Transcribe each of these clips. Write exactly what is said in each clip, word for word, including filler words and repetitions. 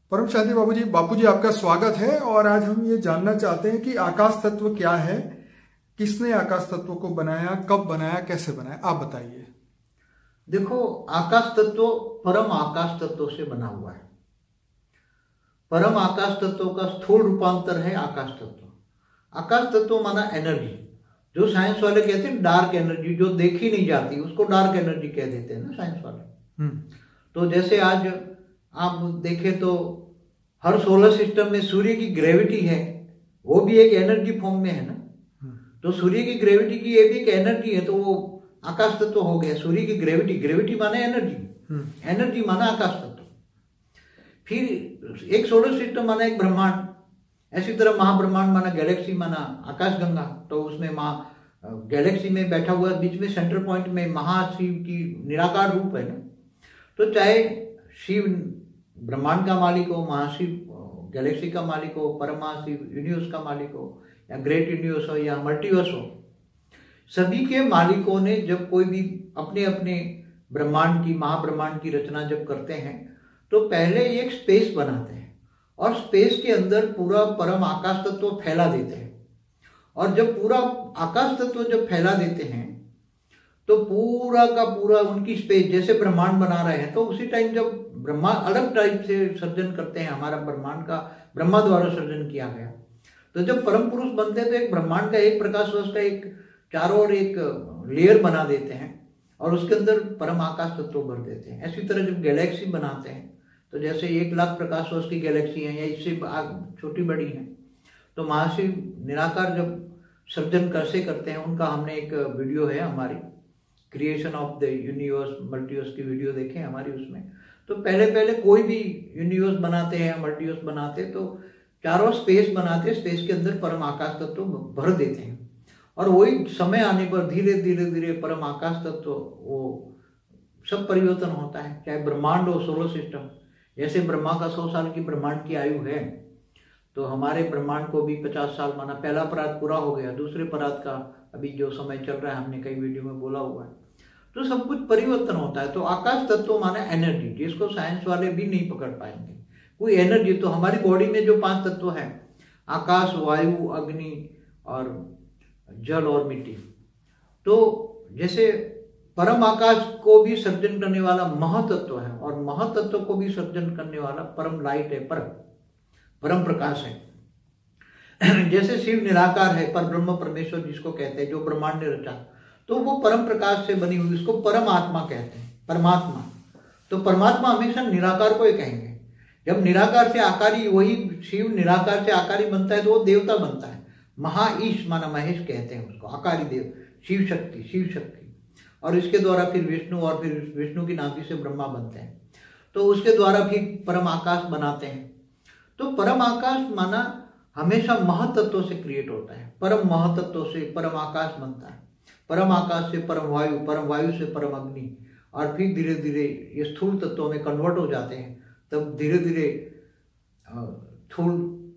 परम शांति बाबू जी बापू जी आपका स्वागत है। और आज हम ये जानना चाहते हैं कि आकाश तत्व क्या है, किसने आकाश तत्व को बनाया, कब बनाया, कैसे बनाया, आप बताइए। देखो, आकाश तत्व परम आकाश तत्व से बना हुआ है। परम आकाश तत्व का स्थूल रूपांतर है आकाश तत्व। आकाश तत्व माना एनर्जी, जो साइंस वाले कहते हैं डार्क एनर्जी, जो देखी नहीं जाती उसको डार्क एनर्जी कह देते हैं ना साइंस वाले। तो जैसे आज आप देखें तो हर सोलर सिस्टम में सूर्य की ग्रेविटी है, वो भी एक एनर्जी फॉर्म में है ना। तो सूर्य की ग्रेविटी की ये भी एक एनर्जी है, तो वो आकाश तत्व हो गया। सूर्य की ग्रेविटी, ग्रेविटी माना एनर्जी, एनर्जी माना आकाश तत्व। फिर एक सोलर सिस्टम माना एक ब्रह्मांड, ऐसी तरह महाब्रह्मांड माना गैलेक्सी, माना आकाश गंगा। तो उसमें महा गैलेक्सी में बैठा हुआ बीच में सेंटर पॉइंट में महाशिव की निराकार रूप है ना। तो चाहे शिव ब्रह्मांड का मालिक हो, महाशिव गैलेक्सी का मालिक हो, परम महाशिव यूनिवर्स का मालिक हो, या ग्रेट यूनिवर्स हो, या मल्टीवर्स हो, सभी के मालिकों ने जब कोई भी अपने अपने ब्रह्मांड की, महाब्रह्मांड की रचना जब करते हैं तो पहले एक स्पेस बनाते हैं और स्पेस के अंदर पूरा परम आकाश तत्व फैला देते हैं। और जब पूरा आकाश तत्व जब फैला देते हैं तो पूरा का पूरा उनकी स्पेस, जैसे ब्रह्मांड बना रहे हैं, तो उसी टाइम जब ब्रह्मांड अलग टाइप से सर्जन करते हैं, हमारा ब्रह्मांड का ब्रह्मा द्वारा सर्जन किया गया, तो जब परम पुरुष बनते हैं तो एक ब्रह्मांड का एक प्रकाश वर्ष का एक चारों ओर एक लेयर बना देते हैं और उसके अंदर परम आकाश तत्व भर देते हैं। ऐसी तरह जब गैलेक्सी बनाते हैं तो जैसे एक लाख प्रकाश वर्ष की गैलेक्सी है या इससे छोटी बड़ी है, तो महाशिव निराकार जब सर्जन कैसे करते हैं उनका हमने एक वीडियो है हमारी, creation of the universe multiverse की वीडियो देखें हमारी। उसमें तो पहले पहले कोई भी यूनिवर्स बनाते हैं, मल्टीवर्स बनाते, तो चारों स्पेस बनाते, स्पेस के अंदर परम आकाश तत्व भर देते हैं। और वही समय आने पर धीरे धीरे धीरे परम आकाश तत्व वो सब परिवर्तन होता है। चाहे ब्रह्मांड हो, सोलर सिस्टम, जैसे ब्रह्मा का सौ साल की ब्रह्मांड की आयु है, तो हमारे ब्रह्मांड को भी पचास साल माना। पहला परात पूरा हो गया, दूसरे परात का अभी जो समय चल रहा है, हमने कई वीडियो में बोला हुआ है। तो सब कुछ परिवर्तन होता है। तो आकाश तत्व माना एनर्जी, जिसको साइंस वाले भी नहीं पकड़ पाएंगे, कोई एनर्जी। तो हमारी बॉडी में जो पांच तत्व हैं, आकाश, वायु, अग्नि और जल और मिट्टी, तो जैसे परम आकाश को भी सर्जन करने वाला महातत्व है और महातत्व को भी सर्जन करने वाला परम लाइट है, परम परम प्रकाश है। जैसे शिव निराकार है, पर ब्रह्म परमेश्वर जिसको कहते हैं, जो ब्रह्मांड ने रचा, तो वो परम प्रकाश से बनी हुई, उसको परम आत्मा कहते हैं, परमात्मा। तो परमात्मा हमेशा निराकार को ही कहेंगे। जब निराकार से आकारी, वही शिव निराकार से आकारी बनता है तो वो देवता बनता है। महाईश माना महेश कहते हैं उसको, आकारी देव, शिव शक्ति, शिव शक्ति। और इसके द्वारा फिर विष्णु, और फिर विष्णु की नाभि से ब्रह्मा बनते हैं, तो उसके द्वारा फिर परम आकाश बनाते हैं। तो परम आकाश माना हमेशा महतत्व से क्रिएट होता है। परम महतत्व से परम आकाश बनता है, परम आकाश से परम वायु, परम वायु से परम अग्नि, और फिर धीरे धीरे ये स्थूल तत्वों में कन्वर्ट हो जाते हैं। तब धीरे धीरे स्थूल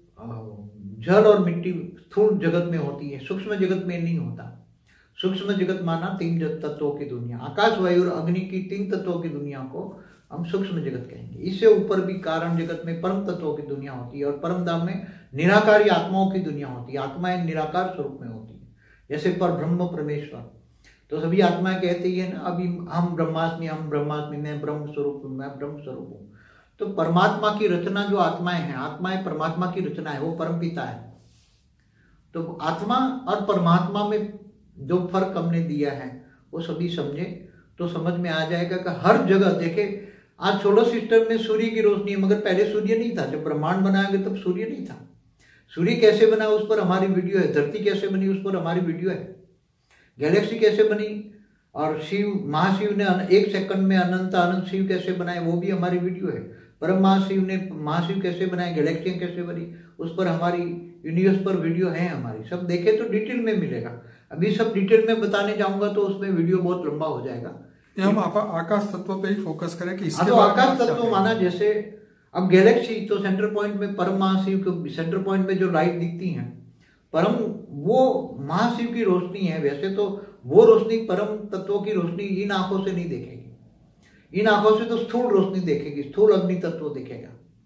जल और मिट्टी स्थूल जगत में होती है, सूक्ष्म जगत में नहीं होता। सूक्ष्म जगत माना तीन तत्वों की दुनिया, आकाश, वायु और अग्नि की तीन तत्वों की दुनिया को हम सूक्ष्म जगत कहेंगे। इससे ऊपर भी कारण जगत में परम तत्वों की दुनिया होती है और परम धाम में निराकारी आत्माओं की दुनिया होती है। आत्माएं निराकार स्वरूप में होती है, जैसे पर ब्रह्म परमेश्वर। तो सभी आत्माएं कहती है ना, अभी हम ब्रह्मास्मि, हम ब्रह्मास्मि, मैं ब्रह्म स्वरूप हूँ, मैं ब्रह्म स्वरूप हूँ। तो परमात्मा की रचना जो आत्माएं हैं, आत्माएं परमात्मा की रचना है, वो परम पिता है। तो आत्मा और परमात्मा में जो फर्क हमने दिया है वो सभी समझे तो समझ में आ जाएगा कि हर जगह देखे। आज सोलर सिस्टम में सूर्य की रोशनी है, मगर पहले सूर्य नहीं था। जब ब्रह्मांड बनाया गया तब सूर्य नहीं था। सूर्य कैसे बना उस पर हमारी वीडियो है, धरती कैसे बनी उस पर हमारी वीडियो है, गैलेक्सी कैसे बनी, और शिव महाशिव ने एक सेकंड में अनंत अनंत शिव कैसे बनाए वो भी हमारी वीडियो है। परम महाशिव ने महाशिव कैसे बनाए, गैलेक्सी कैसे बनी, उस पर हमारी यूनिवर्स पर वीडियो है हमारी। सब देखे तो डिटेल में मिलेगा। अभी सब डिटेल में बताने जाऊंगा तो उसमें वीडियो बहुत लंबा हो जाएगा। हम आकाश तत्व पे ही फोकस करें कि इसके तो आकाश तत्व माना जैसे अब गैलेक्सी, तो सेंटर पॉइंट में परम महाशिव को, सेंटर पॉइंट में जो लाइट दिखती है परम, वो महाशिव की रोशनी है। वैसे तो वो रोशनी परम तत्वों की रोशनी इन आंखों से नहीं देखेगी, इन आंखों से तो स्थूल रोशनी देखेगी, स्थूल अग्नि तत्व दिखेगा।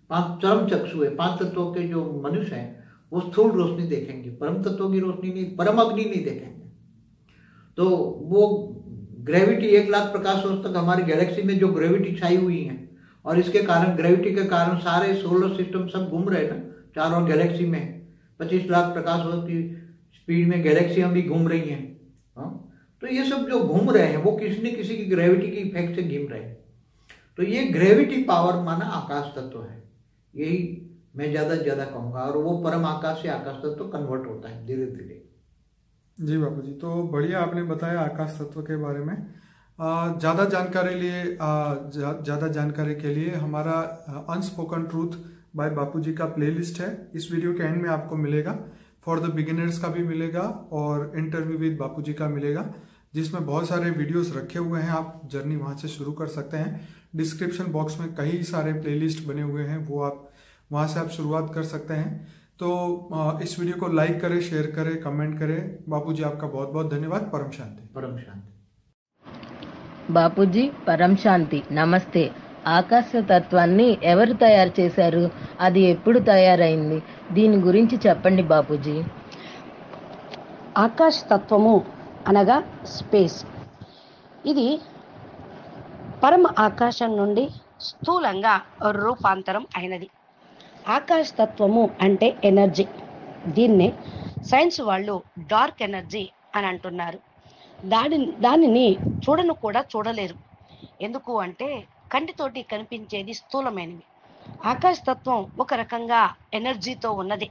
पांच चरम चक्षु है, पांच तत्वों के जो मनुष्य हैं वो स्थूल रोशनी देखेंगे, परम तत्वों की रोशनी नहीं, परम अग्नि नहीं देखेंगे। तो वो ग्रेविटी एक लाख प्रकाश वर्ष तक हमारी गैलेक्सी में जो ग्रेविटी छाई हुई है, और इसके कारण ग्रेविटी के कारण सारे सोलर सिस्टम सब घूम रहे हैं ना चारों गैलेक्सी में, पच्चीस लाख प्रकाश वर्ष की स्पीड में गैलेक्सियां भी घूम रही हैं। हाँ, तो ये सब जो घूम रहे हैं वो किसी न किसी की ग्रेविटी की इफेक्ट से घूम रहे हैं। तो ये ग्रेविटी पावर माना आकाश तत्व है, यही मैं ज्यादा से ज्यादा कहूंगा। और वो परम आकाश से आकाश तत्व कन्वर्ट होता है धीरे धीरे। जी बापू जी, तो बढ़िया आपने बताया आकाश तत्व के बारे में। ज़्यादा जानकारी लिए ज़्यादा जानकारी के लिए हमारा unspoken truth by Bapu ji का प्लेलिस्ट है, इस वीडियो के एंड में आपको मिलेगा। फॉर द बिगिनर्स का भी मिलेगा और इंटरव्यू विद बापू जी का मिलेगा, जिसमें बहुत सारे वीडियोस रखे हुए हैं। आप जर्नी वहां से शुरू कर सकते हैं। डिस्क्रिप्शन बॉक्स में कई सारे प्लेलिस्ट बने हुए हैं, वो आप वहां से आप शुरुआत कर सकते हैं। तो इस वीडियो को लाइक करें, शेयर करें, कमेंट करें। बापू जी आपका बहुत बहुत धन्यवाद। परम शांति। परम शांति। బాపూజీ పరం శాంతి. నమస్తే. ఆకాశ తత్వాన్ని ఎవరు తయారు చేశారు, అది ఎప్పుడు తయారైంది, దీని గురించి చెప్పండి బాపూజీ. ఆకాశ తత్వము అనగా స్పేస్, ఇది పరమ ఆకాశం నుండి స్థూలంగా రూపాంతరం అయినది. ఆకాశ తత్వము అంటే ఎనర్జీ. దీన్నే సైన్స్ వాళ్ళు డార్క్ ఎనర్జీ అని అంటున్నారు. దాని దానిని చూడను కూడా చూడలేరు. ఎందుకు అంటే కంటితోటి కనిపించేది స్థూలమైనవి. ఆకాశతత్వం ఒక రకంగా ఎనర్జీతో ఉన్నది.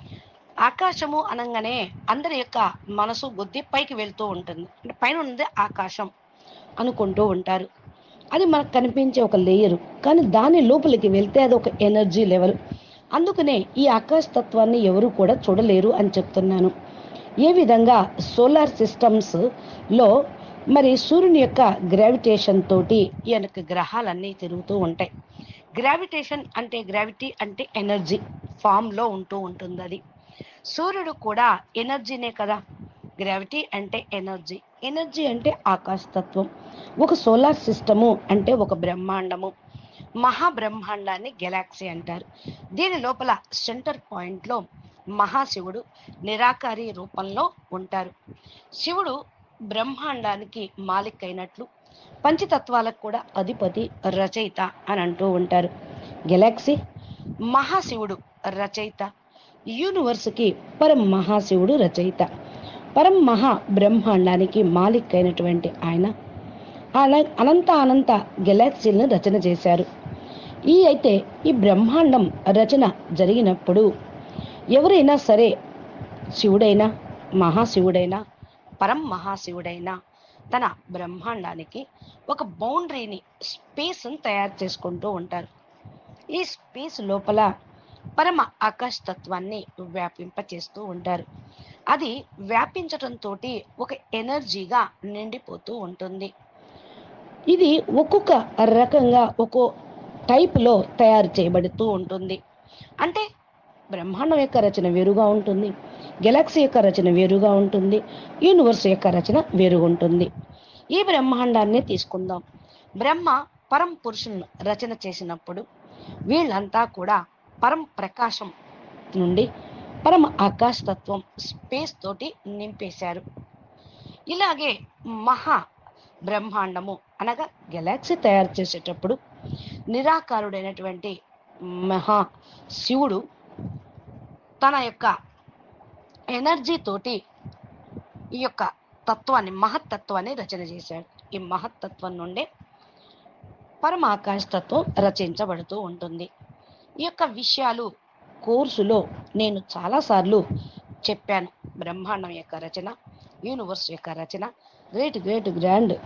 ఆకాశము అనగానే అందరి యొక్క మనసు బుద్ధి పైకి వెళ్తూ ఉంటుంది, అంటే పైన ఉన్నది ఆకాశం అనుకుంటూ ఉంటారు. అది మనకు కనిపించే ఒక లేయరు, కానీ దాని లోపలికి వెళ్తే అది ఒక ఎనర్జీ లెవెల్. అందుకనే ఈ ఆకాశ తత్వాన్ని ఎవరు కూడా చూడలేరు అని చెప్తున్నాను. ఏ విధంగా సోలార్ సిస్టమ్స్ లో మరి సూర్యుని యొక్క గ్రావిటేషన్ తోటి ఈ యొక్క గ్రహాలన్నీ తిరుగుతూ ఉంటాయి. గ్రావిటేషన్ అంటే గ్రావిటీ అంటే ఎనర్జీ ఫామ్ లో ఉంటూ ఉంటుంది. అది సూర్యుడు కూడా ఎనర్జీనే కదా. గ్రావిటీ అంటే ఎనర్జీ, ఎనర్జీ అంటే ఆకాశతత్వం. ఒక సోలార్ సిస్టము అంటే ఒక బ్రహ్మాండము. మహాబ్రహ్మాండాన్ని గెలాక్సీ అంటారు. దీని లోపల సెంటర్ పాయింట్ లో మహాశివుడు నిరాకారి రూపంలో ఉంటారు. శివుడు బ్రహ్మాండానికి మాలిక్ అయినట్లు పంచతత్వాలకు కూడా అధిపతి, రచయిత అని అంటూ ఉంటారు. గెలాక్సీ మహాశివుడు రచయిత, యూనివర్స్కి పరం మహాశివుడు రచయిత. పరం మహా బ్రహ్మాండానికి మాలిక్ అయినటువంటి ఆయన అనంత అనంత గెలాక్సీలను రచన చేశారు. ఈ అయితే ఈ బ్రహ్మాండం రచన జరిగినప్పుడు ఎవరైనా సరే, శివుడైనా మహాశివుడైనా పరం మహాశివుడైనా తన బ్రహ్మాండానికి ఒక బౌండరీని, స్పేస్ని తయారు చేసుకుంటూ ఉంటారు. ఈ స్పేస్ లోపల పరమ ఆకాశ తత్వాన్ని వ్యాపింపచేస్తూ ఉంటారు. అది వ్యాపించటంతో ఒక ఎనర్జీగా నిండిపోతూ ఉంటుంది. ఇది ఒక్కొక్క రకంగా ఒక్కో టైప్లో తయారు చేయబడుతూ ఉంటుంది. అంటే బ్రహ్మాండం యొక్క రచన వేరుగా ఉంటుంది, గెలాక్సీ యొక్క రచన వేరుగా ఉంటుంది, యూనివర్స్ యొక్క రచన వేరుగా ఉంటుంది. ఈ బ్రహ్మాండాన్ని తీసుకుందాం. బ్రహ్మ పరం పురుషుని రచన చేసినప్పుడు వీళ్ళంతా కూడా పరం ప్రకాశం నుండి పరమ ఆకాశ తత్వం స్పేస్ తోటి నింపేశారు. ఇలాగే మహా బ్రహ్మాండము అనగా గెలాక్సీ తయారు చేసేటప్పుడు నిరాకారుడైనటువంటి మహా శివుడు తన యొక్క ఎనర్జీ తోటి ఈ యొక్క తత్వాన్ని, మహత్తత్వాన్ని రచన చేశాడు. ఈ మహత్తత్వం నుండే పరమాకాశ తత్వం రచించబడుతూ ఉంటుంది. ఈ యొక్క విషయాలు కోర్సులో నేను చాలాసార్లు చెప్పాను. బ్రహ్మాండం యొక్క రచన, యూనివర్స్ యొక్క రచన, great great grand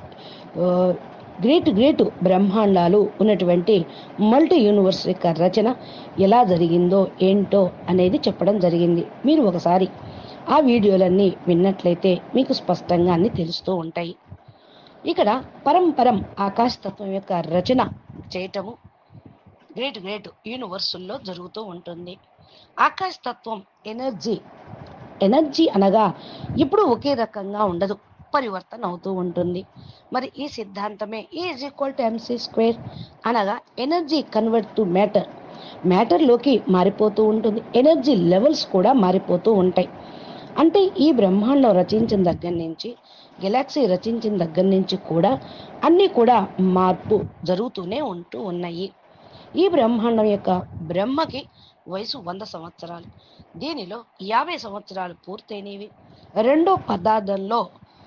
great great బ్రహ్మాండాలు ఉన్నటువంటి మల్టీ యూనివర్స్ యొక్క రచన ఎలా జరిగిందో ఏంటో అనేది చెప్పడం జరిగింది. మీరు ఒకసారి ఆ వీడియోలన్నీ విన్నట్లయితే మీకు స్పష్టంగా అన్ని తెలుస్తూ ఉంటాయి. ఇక్కడ పరంపరం ఆకాశతత్వం యొక్క రచన చేయటము గ్రేట్ గ్రేట్ యూనివర్సుల్లో జరుగుతూ ఉంటుంది. ఆకాశతత్వం ఎనర్జీ ఎనర్జీ అనగా ఇప్పుడు ఒకే రకంగా ఉండదు, పరివర్తన అవుతూ ఉంటుంది. మరి ఈ సిద్ధాంతమే is equal to MC square అనగా ఎనర్జీ కన్వర్ట్ టు మ్యాటర్. మ్యాటర్లోకి మారిపోతూ ఉంటుంది. ఎనర్జీ లెవెల్స్ కూడా మారిపోతూ ఉంటాయి. అంటే ఈ బ్రహ్మాండం రచించిన దగ్గర నుంచి, గెలాక్సీ రచించిన దగ్గర నుంచి కూడా అన్నీ కూడా మార్పు జరుగుతూనే ఉంటూ ఉన్నాయి. ఈ బ్రహ్మాండం యొక్క బ్రహ్మకి వయసు వంద సంవత్సరాలు. దీనిలో యాభై సంవత్సరాలు పూర్తయినవి. రెండో పదార్థంలో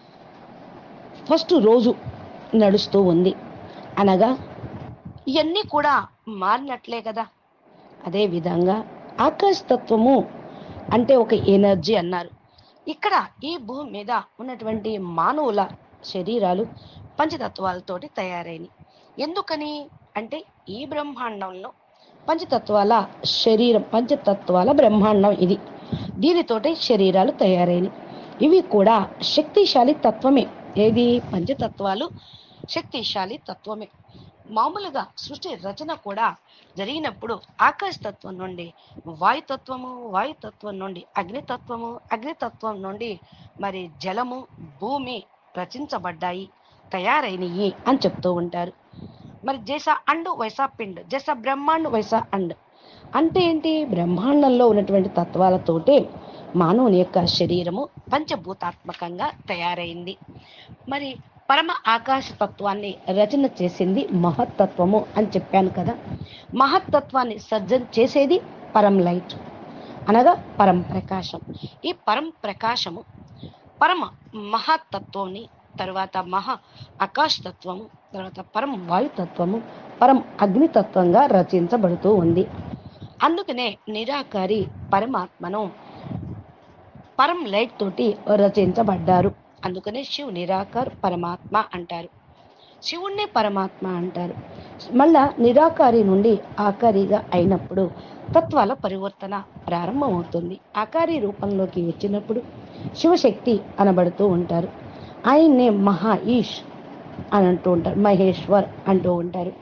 ఫస్ట్ రోజు నడుస్తూ ఉంది. అనగా ఇవన్నీ కూడా మారినట్లే కదా. అదే విధంగా ఆకాశతత్వము అంటే ఒక ఎనర్జీ అన్నారు. ఇక్కడ ఈ భూమి మీద ఉన్నటువంటి మానవుల శరీరాలు పంచతత్వాలతోటి తయారైనవి. ఎందుకని అంటే ఈ బ్రహ్మాండంలో పంచతత్వాల శరీరం, పంచతత్వాల బ్రహ్మాండం ఇది. దీనితోటి శరీరాలు తయారైనవి. ఇవి కూడా శక్తిశాలి తత్వమే. ఏది? పంచతత్వాలు శక్తిశాలి తత్వమే. మామూలుగా సృష్టి రచన కూడా జరిగినప్పుడు ఆకాశతత్వం నుండి వాయుతత్వము, వాయుతత్వం నుండి అగ్నితత్వము, అగ్నితత్వం నుండి మరి జలము, భూమి రచించబడ్డాయి, తయారైనవి అని చెప్తూ ఉంటారు. మరి జైసా అండ్ వైసా పిండ్, జైసా బ్రహ్మాండ్ వైసా అండ్ అంటే ఏంటి? బ్రహ్మాండంలో ఉన్నటువంటి తత్వాలతోటే మానవుని యొక్క శరీరము పంచభూతాత్మకంగా తయారైంది. మరి పరమ ఆకాశ తత్వాన్ని రచన చేసింది మహత్తత్వము అని చెప్పాను కదా. మహత్తత్వాన్ని సర్జన చేసేది పరం లైట్ అనగా పరం ప్రకాశం. ఈ పరం ప్రకాశము పరమ మహత్తత్వాన్ని, తర్వాత మహా ఆకాశతత్వము, తర్వాత పరం వాయుతత్వము, పరం అగ్నితత్వంగా రచించబడుతూ ఉంది. అందుకనే నిరాకారి పరమాత్మను పరం లైట్ తోటి రచించబడ్డారు. అందుకనే శివ్ నిరాకార్ పరమాత్మ అంటారు. శివుణ్ణి పరమాత్మ అంటారు. మళ్ళా నిరాకారి నుండి ఆకారిగా అయినప్పుడు తత్వాల పరివర్తన ప్రారంభమవుతుంది. ఆకారి రూపంలోకి వచ్చినప్పుడు శివశక్తి అనబడుతూ ఉంటారు. ఆయన్నే మహా ఈష్ అని అంటూ ఉంటారు, మహేశ్వర్ అంటూ ఉంటారు.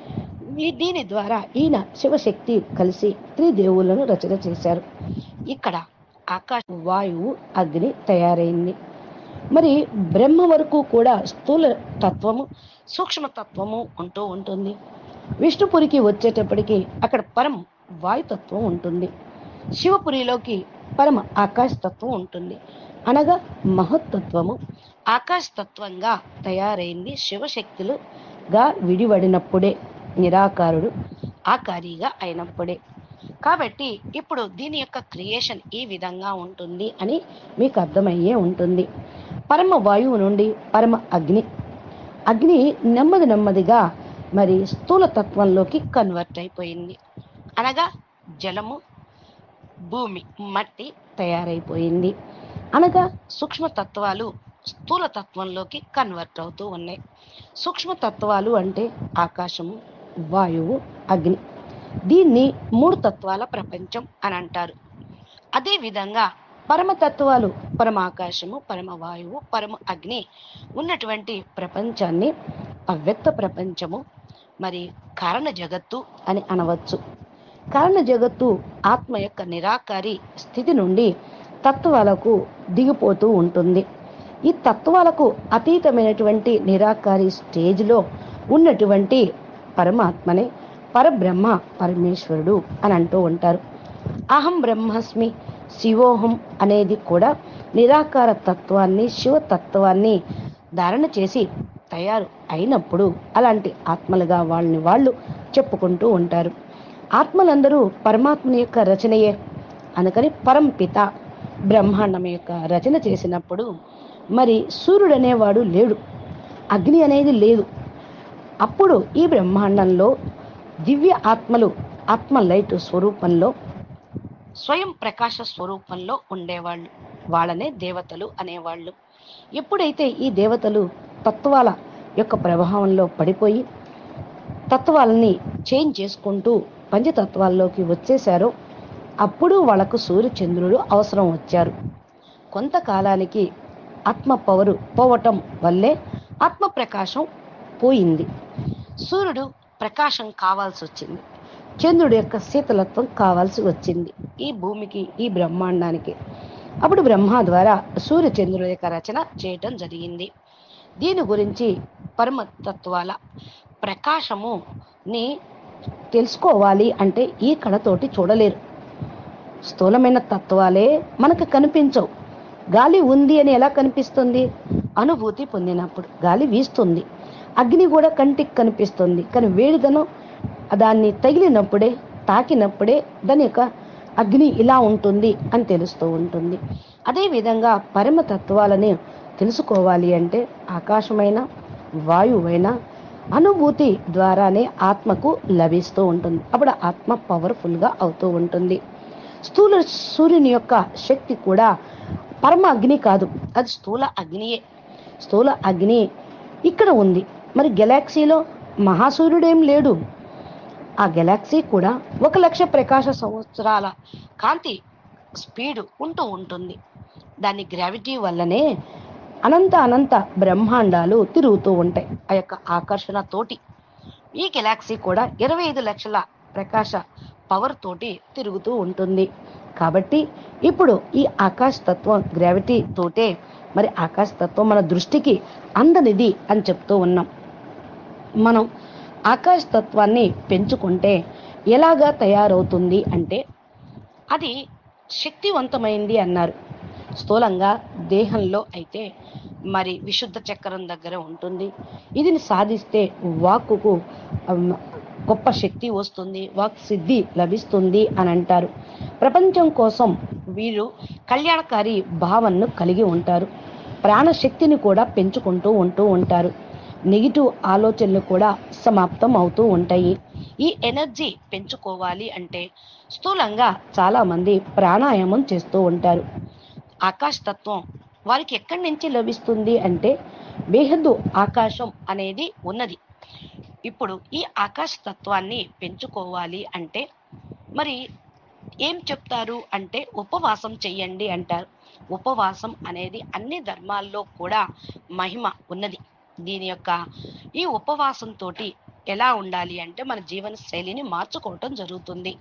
దీని ద్వారా ఈయన శివశక్తి కలిసి త్రిదేవులను రచన చేశారు. ఇక్కడ ఆకాశ, వాయువు, అగ్ని తయారైంది. మరి బ్రహ్మ వరకు కూడా స్థూల తత్వము, సూక్ష్మ తత్వము ఉంటూ ఉంటుంది. విష్ణుపురికి వచ్చేటప్పటికి అక్కడ పరం వాయుతత్వం ఉంటుంది. శివపురిలోకి పరమ ఆకాశతత్వం ఉంటుంది. అనగా మహత్తత్వము ఆకాశతత్వంగా తయారైంది శివశక్తులుగా విడివడినప్పుడే, నిరాకారుడు ఆకారిగా అయినప్పుడే. కాబట్టి ఇప్పుడు దీని యొక్క క్రియేషన్ ఈ విధంగా ఉంటుంది అని మీకు అర్థమయ్యే ఉంటుంది. పరమ వాయువు నుండి పరమ అగ్ని, అగ్ని నెమ్మది నెమ్మదిగా మరి స్థూల తత్వంలోకి కన్వర్ట్ అయిపోయింది. అనగా జలము, భూమి, మట్టి తయారైపోయింది. అనగా సూక్ష్మ తత్వాలు స్థూల తత్వంలోకి కన్వర్ట్ అవుతూ ఉన్నాయి. సూక్ష్మ తత్వాలు అంటే ఆకాశము, వాయువు, అగ్ని. దీన్ని మూడు తత్వాల ప్రపంచం అని అంటారు. అదే విధంగా పరమతత్వాలు పరమాకాశము, పరమ వాయువు, పరమ అగ్ని ఉన్నటువంటి ప్రపంచాన్ని అవ్యక్త ప్రపంచము, మరి కారణ జగత్తు అని అనవచ్చు. కారణ జగత్తు ఆత్మ యొక్క నిరాకారి స్థితి నుండి తత్వాలకు దిగిపోతూ ఉంటుంది. ఈ తత్వాలకు అతీతమైనటువంటి నిరాకారి స్టేజ్లో ఉన్నటువంటి పరమాత్మనే పరబ్రహ్మ, పరమేశ్వరుడు అని అంటూ ఉంటారు. అహం బ్రహ్మాస్మి, శివోహం అనేది కూడా నిరాకార తత్వాన్ని, శివతత్వాన్ని ధారణ చేసి తయారు అయినప్పుడు అలాంటి ఆత్మలుగా వాళ్ళని వాళ్ళు చెప్పుకుంటూ ఉంటారు. ఆత్మలందరూ పరమాత్మని యొక్క రచనయే. అందుకని పరంపిత బ్రహ్మాండం యొక్క రచన చేసినప్పుడు మరి సూర్యుడు అనేవాడు లేడు, అగ్ని అనేది లేదు. అప్పుడు ఈ బ్రహ్మాండంలో దివ్య ఆత్మలు ఆత్మ లైట్ స్వరూపంలో, స్వయం ప్రకాశ స్వరూపంలో ఉండేవాళ్ళు. వాళ్ళనే దేవతలు అనేవాళ్ళు. ఎప్పుడైతే ఈ దేవతలు తత్వాల యొక్క ప్రభావంలో పడిపోయి తత్వాలని చేంజ్ చేసుకుంటూ పంచతత్వాల్లోకి వచ్చేశారో అప్పుడు వాళ్ళకు సూర్యచంద్రుడు అవసరం వచ్చారు. కొంతకాలానికి ఆత్మ పవరు పోవటం వల్లే ఆత్మ ప్రకాశం పోయింది. సూర్యుడు ప్రకాశం కావాల్సి వచ్చింది, చంద్రుడి యొక్క శీతలత్వం కావాల్సి వచ్చింది ఈ భూమికి, ఈ బ్రహ్మాండానికి. అప్పుడు బ్రహ్మ ద్వారా సూర్యచంద్రుడి యొక్క రచన చేయటం జరిగింది. దీని గురించి పరమతత్వాల ప్రకాశముని తెలుసుకోవాలి అంటే ఈ కళతోటి చూడలేరు. స్థూలమైన తత్వాలే మనకు కనిపించవు. గాలి ఉంది అని ఎలా కనిపిస్తుంది? అనుభూతి పొందినప్పుడు. గాలి వీస్తుంది, అగ్ని కూడా కంటికి కనిపిస్తుంది, కానీ వేడిదనం దాన్ని తగిలినప్పుడే, తాకినప్పుడే దాని యొక్క అగ్ని ఇలా ఉంటుంది అని తెలుస్తూ ఉంటుంది. అదేవిధంగా పరమతత్వాలని తెలుసుకోవాలి అంటే ఆకాశమైన వాయువైన అనుభూతి ద్వారానే ఆత్మకు లభిస్తూ ఉంటుంది. అప్పుడు ఆత్మ పవర్ఫుల్గా అవుతూ ఉంటుంది. స్థూల సూర్యుని యొక్క శక్తి కూడా పరమ అగ్ని కాదు, అది స్థూల అగ్నియే. స్థూల అగ్ని ఇక్కడ ఉంది. మరి గెలాక్సీలో మహాసూర్యుడేం లేడు. ఆ గెలాక్సీ కూడా ఒక లక్ష ప్రకాశ సంవత్సరాల కాంతి స్పీడ్ ఉంటూ ఉంటుంది. దాని గ్రావిటీ వల్లనే అనంత అనంత బ్రహ్మాండాలు తిరుగుతూ ఉంటాయి ఆ యొక్క ఆకర్షణ తోటి. ఈ గెలాక్సీ కూడా ఇరవై ఐదు లక్షల ప్రకాశ పవర్ తోటి తిరుగుతూ ఉంటుంది. కాబట్టి ఇప్పుడు ఈ ఆకాశ తత్వం గ్రావిటీ తోటే, మరి ఆకాశ తత్వం మన దృష్టికి అందనిది అని చెప్తూ ఉన్నాం. మనం ఆకాశ తత్వాన్ని పెంచుకుంటే ఎలాగా తయారవుతుంది అంటే అది శక్తివంతమైంది అన్నారు. స్థూలంగా దేహంలో అయితే మరి విశుద్ధ చక్రం దగ్గర ఉంటుంది. ఇది సాధిస్తే వాక్కుకు గొప్ప శక్తి వస్తుంది, వాక్ సిద్ధి లభిస్తుంది అని అంటారు. ప్రపంచం కోసం వీరు కళ్యాణకారి భావనను కలిగి ఉంటారు. ప్రాణశక్తిని కూడా పెంచుకుంటూ ఉంటూ ఉంటారు. నెగిటివ్ ఆలోచనలు కూడా సమాప్తం అవుతూ ఉంటాయి. ఈ ఎనర్జీ పెంచుకోవాలి అంటే స్థూలంగా చాలా మంది ప్రాణాయామం చేస్తూ ఉంటారు. ఆకాశ తత్వం వారికి ఎక్కడి నుంచి లభిస్తుంది అంటే బేహద్దు ఆకాశం అనేది ఉన్నది. ఇప్పుడు ఈ ఆకాశ తత్వాన్ని పెంచుకోవాలి అంటే మరి ఏం చెప్తారు అంటే ఉపవాసం చెయ్యండి అంటారు. ఉపవాసం అనేది అన్ని ధర్మాల్లో కూడా మహిమ ఉన్నది. దీని యొక్క ఈ ఉపవాసంతో ఎలా ఉండాలి అంటే మన జీవన శైలిని మార్చుకోవటం జరుగుతుంది.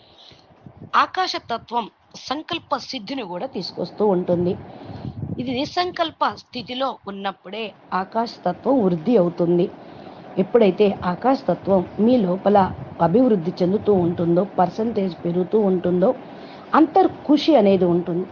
ఆకాశ తత్వం సంకల్ప సిద్ధిని కూడా తీసుకొస్తూ ఉంటుంది. ఇది నిసంకల్ప స్థితిలో ఉన్నప్పుడే ఆకాశ తత్వం వృద్ధి అవుతుంది. ఎప్పుడైతే ఆకాశ తత్వం మీ లోపల అభివృద్ధి చెందుతూ ఉంటుందో, పర్సంటేజ్ పెరుగుతూ ఉంటుందో, అంతర్ఖుషి అనేది ఉంటుంది,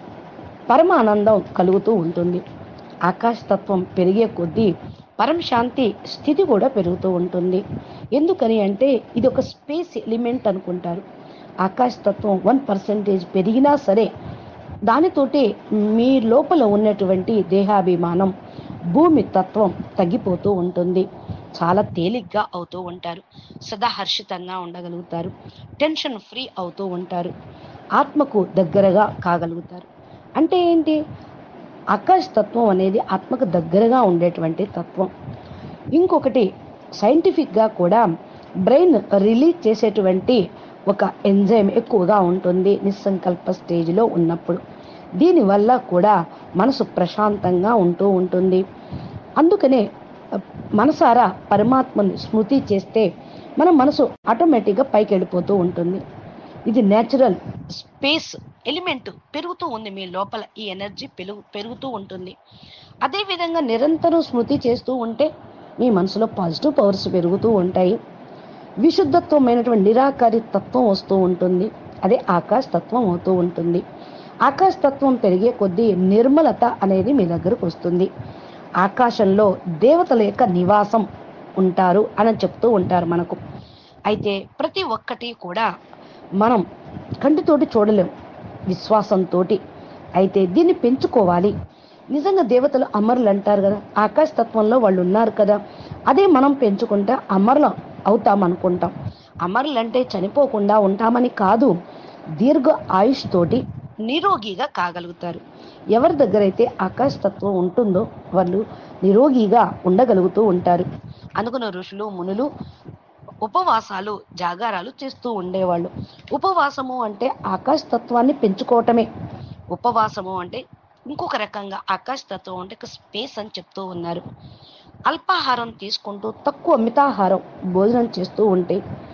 పరమానందం కలుగుతూ ఉంటుంది. ఆకాశ తత్వం పెరిగే కొద్దీ పరమ శాంతి స్థితి కూడా పెరుగుతూ ఉంటుంది. ఎందుకని అంటే ఇది ఒక స్పేస్ ఎలిమెంట్ అనుకుంటారు. ఆకాశ తత్వం వన్ పర్సెంటేజ్ పెరిగినా సరే దానితోటి మీ లోపల ఉన్నటువంటి దేహాభిమానం, భూమి తత్వం తగ్గిపోతూ ఉంటుంది. చాలా తేలిగ్గా అవుతూ ఉంటారు, సదా హర్షితంగా ఉండగలుగుతారు, టెన్షన్ ఫ్రీ అవుతూ ఉంటారు, ఆత్మకు దగ్గరగా కాగలుగుతారు. అంటే ఏంటి? ఆకాశ తత్వం అనేది ఆత్మకు దగ్గరగా ఉండేటువంటి తత్వం. ఇంకొకటి సైంటిఫిక్గా కూడా బ్రెయిన్ రిలీజ్ చేసేటువంటి ఒక ఎంజైమ్ ఎక్కువగా ఉంటుంది నిస్సంకల్ప స్టేజ్లో ఉన్నప్పుడు. దీనివల్ల కూడా మనసు ప్రశాంతంగా ఉంటూ ఉంటుంది. అందుకనే మనసారా పరమాత్మని స్మృతి చేస్తే మన మనసు ఆటోమేటిక్గా పైకి వెళ్ళిపోతూ ఉంటుంది. ఇది నేచురల్ స్పేస్ ఎలిమెంట్ పెరుగుతూ ఉంది మీ లోపల. ఈ ఎనర్జీ పెరుగు పెరుగుతూ ఉంటుంది. అదేవిధంగా నిరంతరం స్మృతి చేస్తూ ఉంటే మీ మనసులో పాజిటివ్ పవర్స్ పెరుగుతూ ఉంటాయి. విశుద్ధత్వమైనటువంటి నిరాకారి తత్వం వస్తూ ఉంటుంది. అదే ఆకాశ తత్వం అవుతూ ఉంటుంది. ఆకాశ తత్వం పెరిగే కొద్దీ నిర్మలత అనేది మీ దగ్గరకు వస్తుంది. ఆకాశంలో దేవతల యొక్క నివాసం ఉంటారు అని చెప్తూ ఉంటారు మనకు. అయితే ప్రతి ఒక్కటి కూడా మనం కంటితోటి చూడలేం, విశ్వాసంతో. అయితే దీన్ని పెంచుకోవాలి. నిజంగా దేవతలు అమరులు అంటారు కదా, ఆకాశ తత్వంలో వాళ్ళు ఉన్నారు కదా, అదే మనం పెంచుకుంటే అమరులు అవుతాం అనుకుంటాం. అమరులు అంటే చనిపోకుండా ఉంటామని కాదు, దీర్ఘ ఆయుష్ తోటి నిరోగిగా కాగలుగుతారు. ఎవరి దగ్గర అయితే ఆకాశ తత్వం ఉంటుందో వాళ్ళు నిరోగిగా ఉండగలుగుతూ ఉంటారు. అందుకని ఋషులు మునులు ఉపవాసాలు జాగారాలు చేస్తూ ఉండేవాళ్ళు. ఉపవాసము అంటే ఆకాశ తత్వాన్ని పెంచుకోవటమే. ఉపవాసము అంటే ఇంకొక రకంగా ఆకాశ తత్వం అంటే ఒక స్పేస్ అని చెప్తూ ఉన్నారు. అల్పాహారం తీసుకుంటూ తక్కువ మితాహారం భోజనం చేస్తూ ఉంటే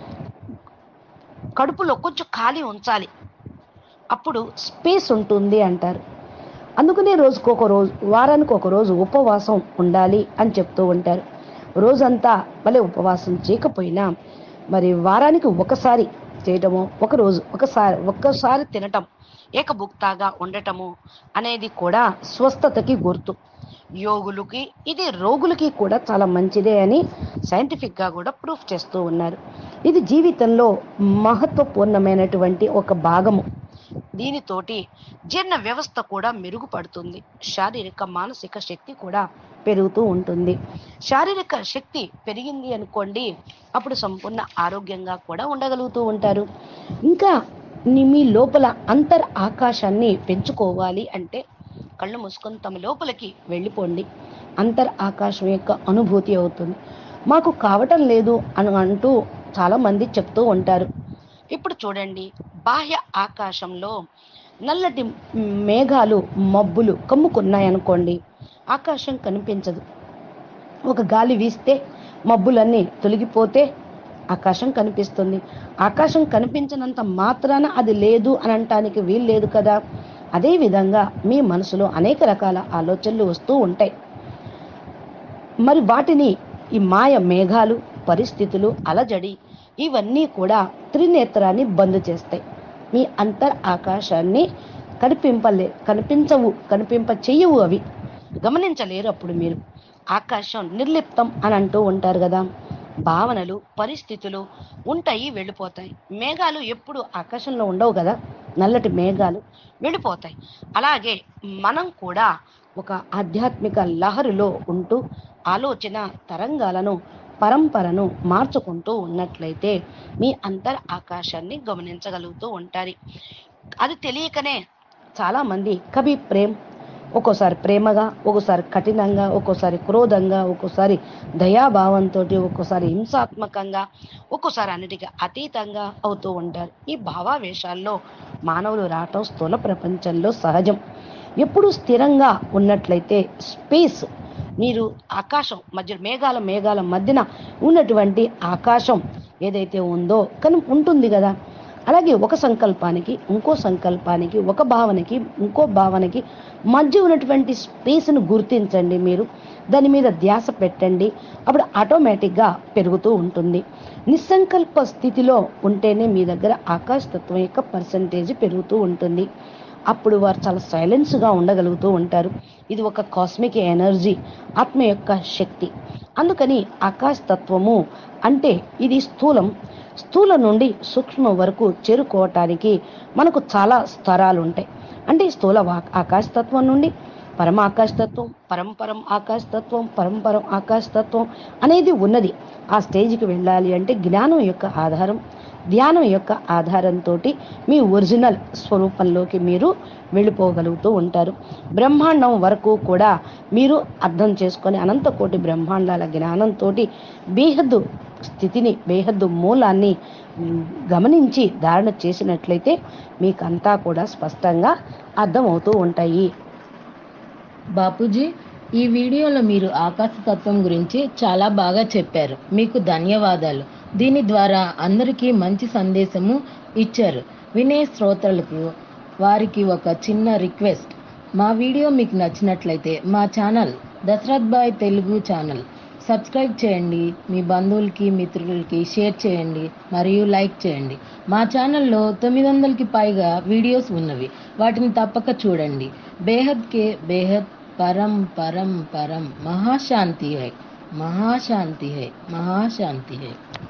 కడుపులో కొంచెం ఖాళీ ఉంచాలి, అప్పుడు స్పేస్ ఉంటుంది అంటారు. అందుకనే రోజుకు ఒక రోజు, వారానికి ఒక రోజు ఉపవాసం ఉండాలి అని చెప్తూ ఉంటారు. రోజంతా భలే ఉపవాసం చేయకపోయినా మరి వారానికి ఒకసారి చేయటము, ఒకరోజు ఒకసారి ఒక్కసారి తినటం, ఏకభుక్తాగా ఉండటము అనేది కూడా స్వస్థతకి గుర్తు. యోగులకి ఇది రోగులకి కూడా చాలా మంచిదే అని సైంటిఫిక్గా కూడా ప్రూఫ్ చేస్తూ ఉన్నారు. ఇది జీవితంలో మహత్వపూర్ణమైనటువంటి ఒక భాగము. దీనితోటి జీర్ణ వ్యవస్థ కూడా మెరుగుపడుతుంది. శారీరక మానసిక శక్తి కూడా పెరుగుతూ ఉంటుంది. శారీరక శక్తి పెరిగింది అనుకోండి, అప్పుడు సంపూర్ణ ఆరోగ్యంగా కూడా ఉండగలుగుతూ ఉంటారు. ఇంకా మీ లోపల అంతర్ ఆకాశాన్ని పెంచుకోవాలి అంటే కళ్ళు మూసుకొని తమ లోపలికి వెళ్ళిపోండి. అంతర్ ఆకాశం యొక్క అనుభూతి అవుతుంది. మాకు కావటం లేదు అని అంటూ చాలా మంది చెప్తూ ఉంటారు. ఇప్పుడు చూడండి, బాహ్య ఆకాశంలో నల్లటి మేఘాలు మబ్బులు కమ్ముకున్నాయనుకోండి, ఆకాశం కనిపించదు. ఒక గాలి వీస్తే మబ్బులన్నీ తొలగిపోతే ఆకాశం కనిపిస్తుంది. ఆకాశం కనిపించినంత మాత్రాన అది లేదు అని అనటానికి వీలు లేదు కదా. అదేవిధంగా మీ మనసులో అనేక రకాల ఆలోచనలు వస్తూ ఉంటాయి. మరి వాటిని ఈ మాయ మేఘాలు, పరిస్థితులు, అలజడి ఇవన్నీ కూడా త్రినేత్రాన్ని బంద్ చేస్తాయి. మీ అంతర్ ఆకాశాన్ని కనిపింపలే కనిపించవు కనిపింప చెయ్యవు. అవి గమనించలేరు. అప్పుడు మీరు ఆకాశం నిర్లిప్తం అని అంటూ ఉంటారు కదా. భావనలు, పరిస్థితులు ఉంటాయి, వెళ్ళిపోతాయి. మేఘాలు ఎప్పుడు ఆకాశంలో ఉండవు కదా, నల్లటి మేఘాలు వెళ్ళిపోతాయి. అలాగే మనం కూడా ఒక ఆధ్యాత్మిక లహరిలో ఉంటూ ఆలోచన తరంగాలను, పరంపరను మార్చుకుంటూ ఉన్నట్లయితే మీ అంతర్ ఆకాశాన్ని గమనించగలుగుతూ ఉంటారు. అది తెలియకనే చాలా మంది కవి ప్రేమ్ ఒక్కోసారి ప్రేమగా, ఒక్కోసారి కఠినంగా, ఒక్కోసారి క్రోధంగా, ఒక్కోసారి దయాభావంతో, ఒక్కోసారి హింసాత్మకంగా, ఒక్కోసారి అన్నిటికీ అతీతంగా అవుతూ ఉంటారు. ఈ భావావేశాల్లో మానవులు రావటం స్థూల ప్రపంచంలో సహజం. ఎప్పుడు స్థిరంగా ఉన్నట్లయితే స్పేస్, మీరు ఆకాశం మధ్య మేఘాల మేఘాల మధ్యన ఉన్నటువంటి ఆకాశం ఏదైతే ఉందో కను ఉంటుంది కదా. అలాగే ఒక సంకల్పానికి ఇంకో సంకల్పానికి, ఒక భావనకి ఇంకో భావనకి మధ్య ఉన్నటువంటి స్పేస్ను గుర్తించండి. మీరు దాని మీద ధ్యాస పెట్టండి. అప్పుడు ఆటోమేటిక్గా పెరుగుతూ ఉంటుంది. నిస్సంకల్ప స్థితిలో ఉంటేనే మీ దగ్గర ఆకాశతత్వం యొక్క పర్సంటేజ్ పెరుగుతూ ఉంటుంది. అప్పుడు వారు చాలా సైలెన్స్గా ఉండగలుగుతూ ఉంటారు. ఇది ఒక కాస్మిక్ ఎనర్జీ, ఆత్మ యొక్క శక్తి. అందుకని ఆకాశతత్వము అంటే ఇది స్థూలం. స్థూల నుండి సూక్ష్మ వరకు చేరుకోవటానికి మనకు చాలా స్తరాలు ఉంటాయి. అంటే స్థూల ఆకాశతత్వం నుండి పరమ ఆకాశతత్వం, పరంపరం ఆకాశతత్వం, పరంపరం ఆకాశతత్వం అనేది ఉన్నది. ఆ స్టేజ్కి వెళ్ళాలి అంటే జ్ఞానం యొక్క ఆధారం, ధ్యానం యొక్క ఆధారంతో మీ ఒరిజినల్ స్వరూపంలోకి మీరు వెళ్ళిపోగలుగుతూ ఉంటారు. బ్రహ్మాండం వరకు కూడా మీరు అర్థం చేసుకొని అనంత కోటి బ్రహ్మాండాల జ్ఞానంతో బేహద్దు స్థితిని, బేహద్దు మూలాన్ని గమనించి ధారణ చేసినట్లయితే మీకంతా కూడా స్పష్టంగా అర్థమవుతూ ఉంటాయి. బాపూజీ, ఈ వీడియోలో మీరు ఆకాశతత్వం గురించి చాలా బాగా చెప్పారు. మీకు ధన్యవాదాలు. దీని ద్వారా అందరికీ మంచి సందేశము ఇచ్చారు. వినే శ్రోతలకు వారికి ఒక చిన్న రిక్వెస్ట్. మా వీడియో మీకు నచ్చినట్లయితే మా channel Dasharath Bhai Telugu channel subscribe చేయండి. మీ బంధువులకి, మిత్రులకి షేర్ చేయండి మరియు లైక్ చేయండి. మా ఛానల్లో తొమ్మిది వందలకి పైగా వీడియోస్ ఉన్నవి. వాటిని తప్పక చూడండి. బేహద్ కే బేహద్, పరం పరం పరం, మహాశాంతి హై, మహాశాంతి హై, మహాశాంతి హై.